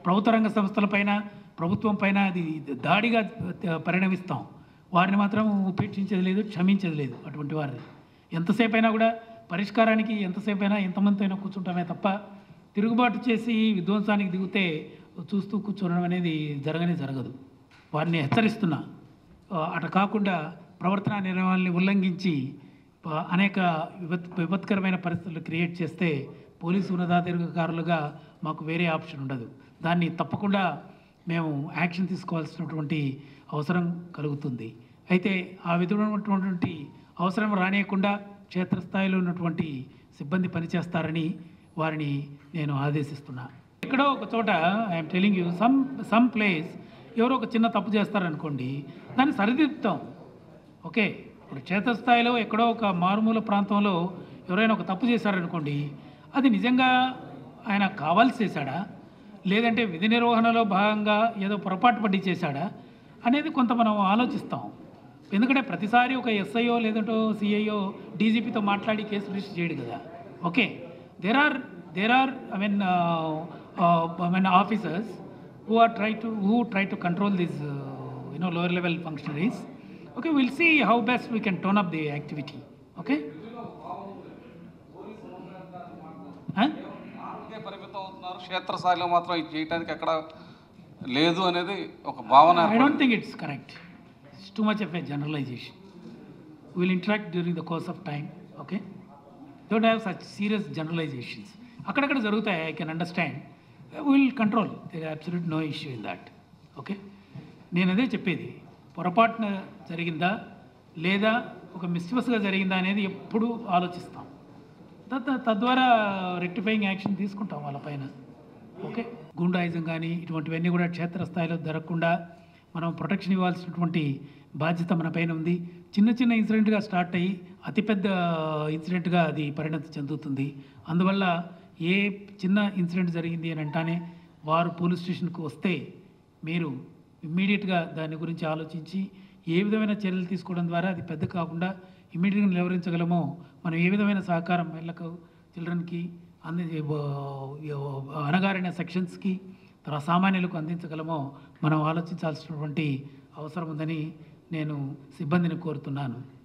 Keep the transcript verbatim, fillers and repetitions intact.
ప్రభుత్వ రంగ సంస్థలపైన ప్రభుత్వం పైన అది దాడిగా పరిణమిస్తాం. వారిని మాత్రం ఉపేక్షించేది లేదు, క్షమించేది లేదు. అటువంటి వారిని ఎంతసేపు అయినా కూడా పరిష్కారానికి ఎంతసేపు అయినా ఎంతమంది అయినా కూర్చుంటామే తప్ప తిరుగుబాటు చేసి విధ్వంసానికి దిగితే చూస్తూ కూర్చోవడం అనేది జరగనే జరగదు. వారిని హెచ్చరిస్తున్నా. అట కాకుండా ప్రవర్తన నియమాల్ని ఉల్లంఘించి అనేక విపత్ విపత్కరమైన పరిస్థితులు క్రియేట్ చేస్తే పోలీసు ఉన్నతాధికారులుగా మాకు వేరే ఆప్షన్ ఉండదు. దాన్ని తప్పకుండా మేము యాక్షన్ తీసుకోవాల్సినటువంటి అవసరం కలుగుతుంది. అయితే ఆ విధమైనటువంటి అవసరం రానియకుండా క్షేత్రస్థాయిలో ఉన్నటువంటి సిబ్బంది పనిచేస్తారని వారిని నేను ఆదేశిస్తున్నా. ఎక్కడో ఒక చోట I'm telling you some some place ఎవరో ఒక చిన్న తప్పు చేస్తారనుకోండి, దాన్ని సరిదిద్దుతాం. ఓకే, ఇప్పుడు క్షేత్రస్థాయిలో ఎక్కడో ఒక మారుమూల ప్రాంతంలో ఎవరైనా ఒక తప్పు చేశారనుకోండి, అది నిజంగా ఆయన కావాల్సి చేశాడా లేదంటే విధి నిర్వహణలో భాగంగా ఏదో పొరపాటు పడి చేశాడా అనేది కొంత మనం ఆలోచిస్తాం. ఎందుకంటే ప్రతిసారి ఒక ఎస్ఐఓ లేదంటే సిఐఓ డీజీపీతో మాట్లాడి కేసు రిజిస్టర్ చేయడు కదా. Okay, there are there are I mean I mean officers who are try to who try to control these uh, you know lower level functionaries. Okay, we'll see how best we can tone up the activity. Okay, huh? ఆకే పరిమితం అవుతున్నారు, క్షేత్రస్థాయిలో మాత్రం ఇది చేయడానికి ఎక్కడ లేదు అనేది ఒక భావన. I don't think it's correct. It's too much of a generalization. We will interact during the course of time. Okay, don't have such serious generalizations. అక్కడక్కడ జరుగుతాయి, I can understand. We will control. There is absolutely no issue in that. Okay, నేను అదే చెప్పేది, పొరపాటున జరిగిందా లేదా ఒక మిస్చివస్గా జరిగిందా అనేది ఎప్పుడు ఆలోచిస్తాం. తద్వారా రెక్టిఫైయింగ్ యాక్షన్ తీసుకుంటాం వాళ్ళపైన. ఓకే, గుండాయిజం కానీ ఇటువంటివన్నీ కూడా క్షేత్రస్థాయిలో జరగకుండా మనం ప్రొటెక్షన్ ఇవ్వాల్సినటువంటి బాధ్యత మన పైన ఉంది. చిన్న చిన్న ఇన్సిడెంట్గా స్టార్ట్ అయ్యి అతిపెద్ద ఇన్సిడెంట్గా అది పరిణతి చెందుతుంది. అందువల్ల ఏ చిన్న ఇన్సిడెంట్ జరిగింది అని అంటానే వారు పోలీస్ స్టేషన్కు వస్తే మీరు ఇమ్మీడియట్గా దాని గురించి ఆలోచించి ఏ విధమైన చర్యలు తీసుకోవడం ద్వారా అది పెద్ద కాకుండా ఇమ్మీడియట్గా నిలవరించగలమో, మనం ఏ విధమైన సహకారం పిల్లలకు చిల్డ్రన్కి అంది అణగారిన సెక్షన్స్కి తర్వాత సామాన్యులకు అందించగలమో మనం ఆలోచించాల్సినటువంటి అవసరం ఉందని నేను సిబ్బందిని కోరుతున్నాను.